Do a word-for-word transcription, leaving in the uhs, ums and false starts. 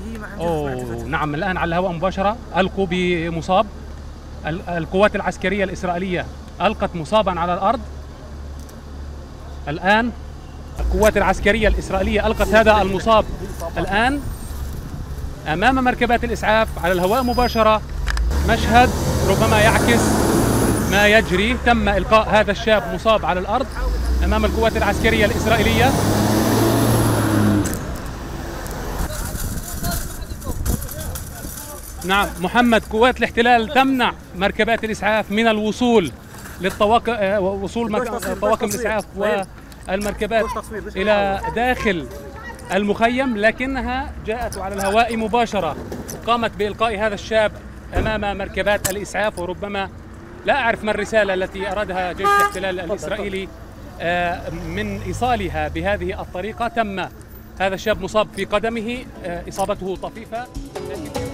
أوه نعم، الآن على الهواء مباشرة ألقوا بمصاب. القوات العسكرية الإسرائيلية ألقت مصابا على الأرض. الآن القوات العسكرية الإسرائيلية ألقت هذا المصاب الآن أمام مركبات الإسعاف على الهواء مباشرة. مشهد ربما يعكس ما يجري. تم إلقاء هذا الشاب مصاب على الأرض أمام القوات العسكرية الإسرائيلية. نعم محمد، قوات الاحتلال تمنع مركبات الإسعاف من الوصول للطواقم، وصول طواقم الإسعاف والمركبات إلى داخل المخيم، لكنها جاءت على الهواء مباشرة قامت بإلقاء هذا الشاب أمام مركبات الإسعاف. وربما لا أعرف ما الرسالة التي أرادها جيش الاحتلال الإسرائيلي من إيصالها بهذه الطريقة. تم هذا الشاب مصاب في قدمه، إصابته طفيفة.